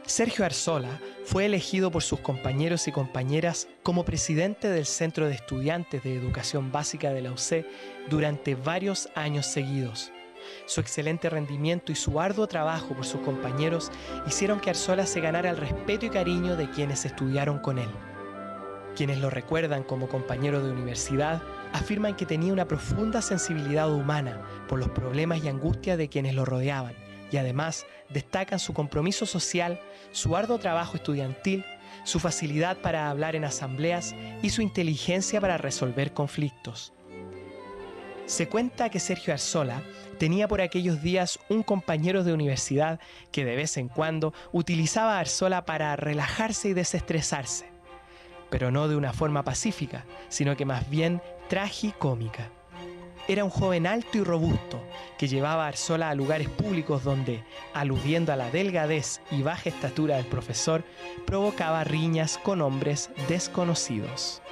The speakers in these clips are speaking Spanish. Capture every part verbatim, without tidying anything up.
Sergio Arzola fue elegido por sus compañeros y compañeras como presidente del Centro de Estudiantes de Educación Básica de la U C durante varios años seguidos. Su excelente rendimiento y su arduo trabajo por sus compañeros hicieron que Arzola se ganara el respeto y cariño de quienes estudiaron con él. Quienes lo recuerdan como compañero de universidad afirman que tenía una profunda sensibilidad humana por los problemas y angustias de quienes lo rodeaban, y además destacan su compromiso social, su arduo trabajo estudiantil, su facilidad para hablar en asambleas y su inteligencia para resolver conflictos. Se cuenta que Sergio Arzola tenía por aquellos días un compañero de universidad que de vez en cuando utilizaba a Arzola para relajarse y desestresarse, pero no de una forma pacífica, sino que más bien tragicómica. Era un joven alto y robusto que llevaba a Arzola a lugares públicos donde, aludiendo a la delgadez y baja estatura del profesor, provocaba riñas con hombres desconocidos.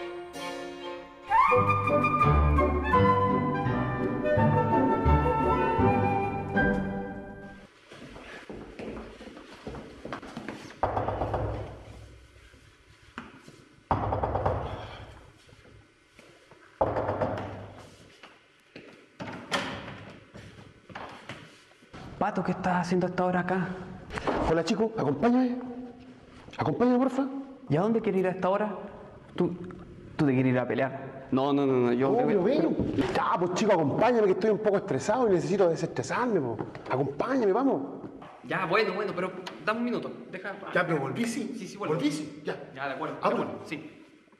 Pato, ¿qué estás haciendo hasta ahora acá? Hola chico, acompáñame. Acompáñame, porfa. ¿Y a dónde quieres ir a esta hora? ¿Tú, tú te quieres ir a pelear? No, no, no, no yo... Obvio, ven. Ya, pues chico, acompáñame que estoy un poco estresado y necesito desestresarme, po. Acompáñame, vamos. Ya, bueno, bueno, pero dame un minuto. Deja... Ya, pero volví, sí. Sí, sí, vuelvo. Volví, sí, ya. Ya, de acuerdo. Ah, de bueno. acuerdo, sí.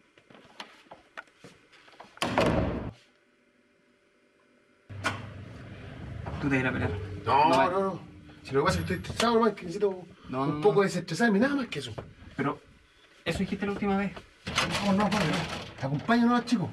¿Tú te quieres ir a pelear? No, no, no, no. Si lo que pasa es que estoy estresado, nomás, que necesito no, un no, poco no. desestresarme, nada más que eso. Pero, eso dijiste la última vez. No, no, vale, no. Acompáñanos, chico.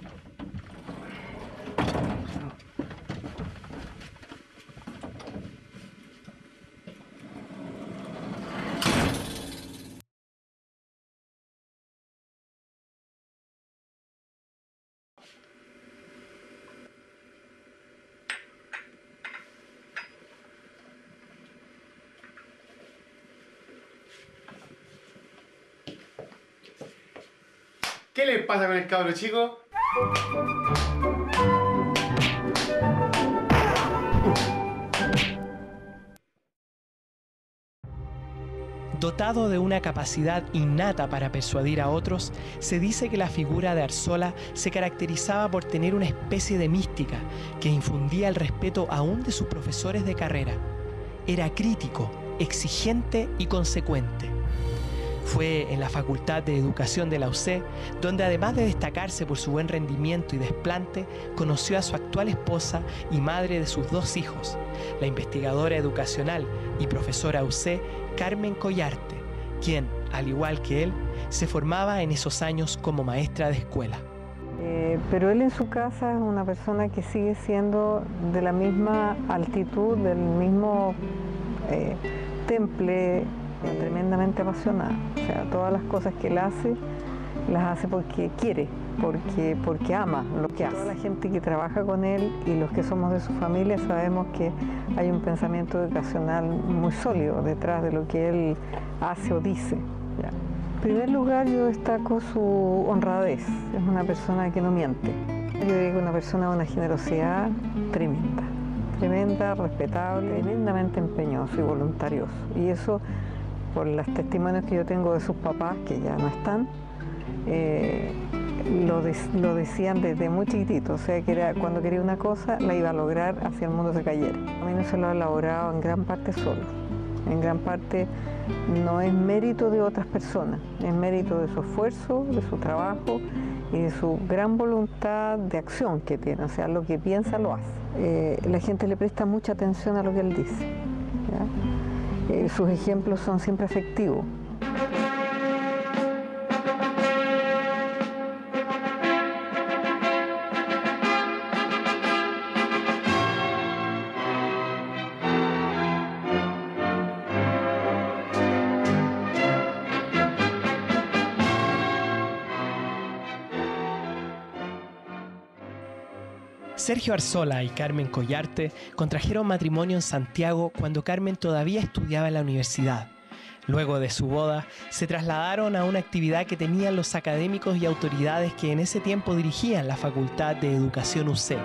¿Qué les pasa con el cabro chico? Dotado de una capacidad innata para persuadir a otros, se dice que la figura de Arzola se caracterizaba por tener una especie de mística que infundía el respeto aún de sus profesores de carrera. Era crítico, exigente y consecuente. Fue en la Facultad de Educación de la U C donde, además de destacarse por su buen rendimiento y desplante, conoció a su actual esposa y madre de sus dos hijos, la investigadora educacional y profesora U C Carmen Collarte, quien, al igual que él, se formaba en esos años como maestra de escuela. Eh, pero él en su casa es una persona que sigue siendo de la misma altitud, del mismo eh, temple, tremendamente apasionada. O sea, todas las cosas que él hace, las hace porque quiere, porque, porque ama lo que hace. Toda la gente que trabaja con él y los que somos de su familia sabemos que hay un pensamiento educacional muy sólido detrás de lo que él hace o dice. ¿Ya? En primer lugar, yo destaco su honradez. Es una persona que no miente. Yo digo una persona de una generosidad tremenda, tremenda, respetable, tremendamente empeñoso y voluntarioso. Y eso, por los testimonios que yo tengo de sus papás, que ya no están, eh, lo, de, lo decían desde muy chiquitito, o sea que era, cuando quería una cosa la iba a lograr hacia el mundo se cayera. A mí no se lo ha elaborado en gran parte solo, en gran parte no es mérito de otras personas, es mérito de su esfuerzo, de su trabajo y de su gran voluntad de acción que tiene, o sea, lo que piensa lo hace. Eh, la gente le presta mucha atención a lo que él dice, ¿ya? Eh, sus ejemplos son siempre efectivos. Sergio Arzola y Carmen Collarte contrajeron matrimonio en Santiago cuando Carmen todavía estudiaba en la universidad. Luego de su boda, se trasladaron a una actividad que tenían los académicos y autoridades que en ese tiempo dirigían la Facultad de Educación U C.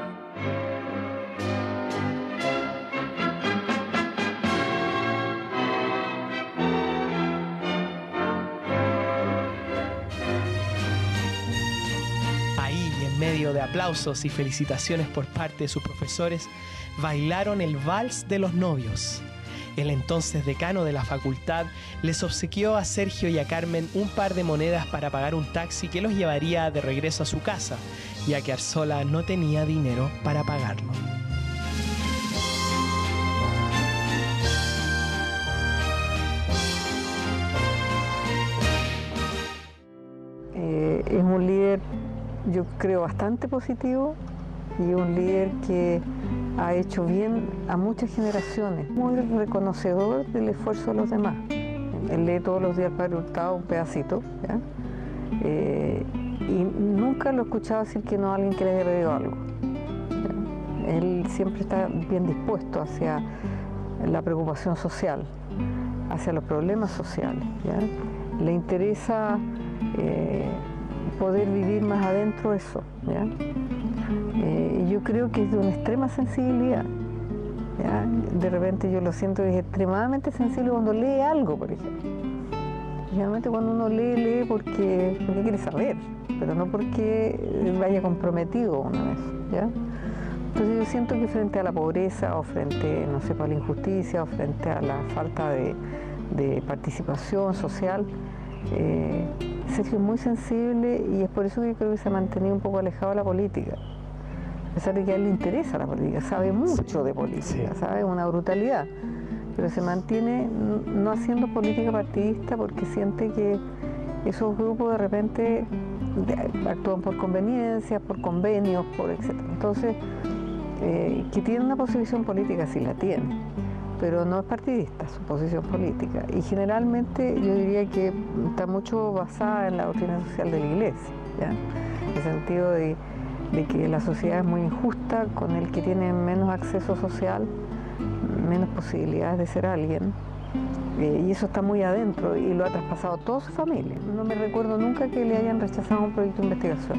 Ahí, en medio de aplausos y felicitaciones por parte de sus profesores, bailaron el vals de los novios. El entonces decano de la facultad les obsequió a Sergio y a Carmen un par de monedas para pagar un taxi que los llevaría de regreso a su casa, ya que Arzola no tenía dinero para pagarlo. Eh, es un líder, yo creo, bastante positivo y un líder que ha hecho bien a muchas generaciones, muy reconocedor del esfuerzo de los demás. Él lee todos los días al Padre Hurtado un pedacito, ¿ya? Eh, y nunca lo he escuchado decir que no a alguien que le haya pedido algo, ¿ya? Él siempre está bien dispuesto hacia la preocupación social, hacia los problemas sociales, ¿ya? Le interesa eh, poder vivir más adentro eso, ¿ya? Eh, y yo creo que es de una extrema sensibilidad, ¿ya? De repente yo lo siento que es extremadamente sensible cuando lee algo, por ejemplo. Generalmente cuando uno lee, lee porque, porque quiere saber, pero no porque vaya comprometido con eso, ¿ya? Entonces yo siento que frente a la pobreza o frente, no sé, a la injusticia o frente a la falta de, de participación social, eh, Sergio es muy sensible y es por eso que creo que se ha mantenido un poco alejado de la política. A pesar de que a él le interesa la política, sabe mucho de política, sí. Sabe una brutalidad, pero se mantiene no haciendo política partidista porque siente que esos grupos de repente actúan por conveniencia, por convenios, por etcétera. Entonces, eh, que tiene una posición política, sí la tiene, pero no es partidista su posición política. Y generalmente yo diría que está mucho basada en la doctrina social de la Iglesia, ¿ya? En el sentido de de que la sociedad es muy injusta con el que tiene menos acceso social, menos posibilidades de ser alguien, eh, y eso está muy adentro y lo ha traspasado a toda su familia. No me recuerdo nunca que le hayan rechazado un proyecto de investigación,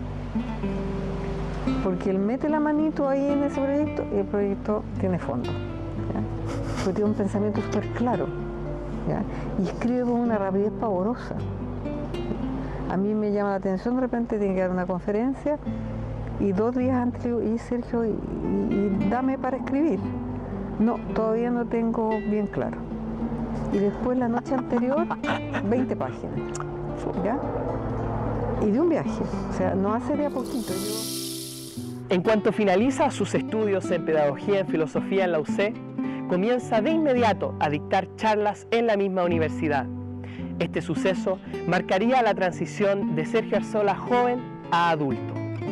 porque él mete la manito ahí en ese proyecto y el proyecto tiene fondo, ¿ya? Porque tiene un pensamiento súper claro, ¿ya? Y escribe con una rapidez pavorosa. A mí me llama la atención, de repente tiene que dar una conferencia y dos días antes le digo, y Sergio, y, y, y dame para escribir. No, todavía no tengo bien claro. Y después la noche anterior, veinte páginas, ¿ya? Y de un viaje, o sea, no hace de a poquito. Yo... En cuanto finaliza sus estudios en Pedagogía en Filosofía en la U C, comienza de inmediato a dictar charlas en la misma universidad. Este suceso marcaría la transición de Sergio Arzola joven a adulto.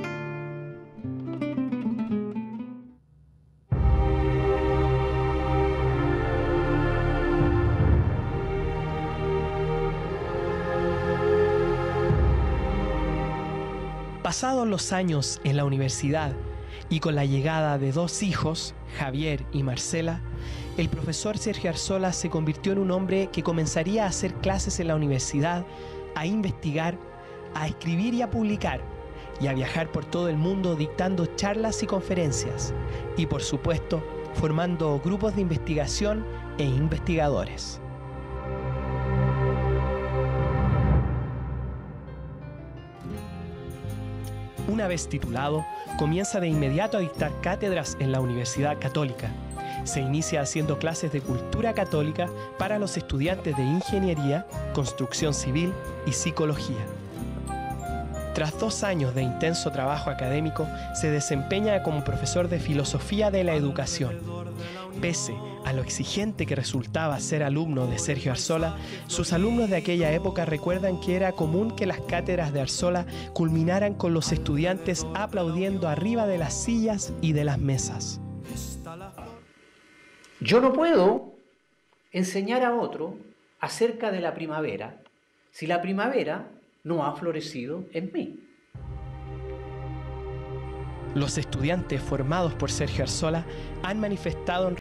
Pasados los años en la universidad y con la llegada de dos hijos, Javier y Marcela, el profesor Sergio Arzola se convirtió en un hombre que comenzaría a hacer clases en la universidad, a investigar, a escribir y a publicar, y a viajar por todo el mundo dictando charlas y conferencias, y por supuesto, formando grupos de investigación e investigadores. Una vez titulado, comienza de inmediato a dictar cátedras en la Universidad Católica. Se inicia haciendo clases de cultura católica para los estudiantes de ingeniería, construcción civil y psicología. Tras dos años de intenso trabajo académico, se desempeña como profesor de filosofía de la educación. Pese a lo exigente que resultaba ser alumno de Sergio Arzola, sus alumnos de aquella época recuerdan que era común que las cátedras de Arzola culminaran con los estudiantes aplaudiendo arriba de las sillas y de las mesas. Yo no puedo enseñar a otro acerca de la primavera si la primavera no ha florecido en mí. Los estudiantes formados por Sergio Arzola han manifestado en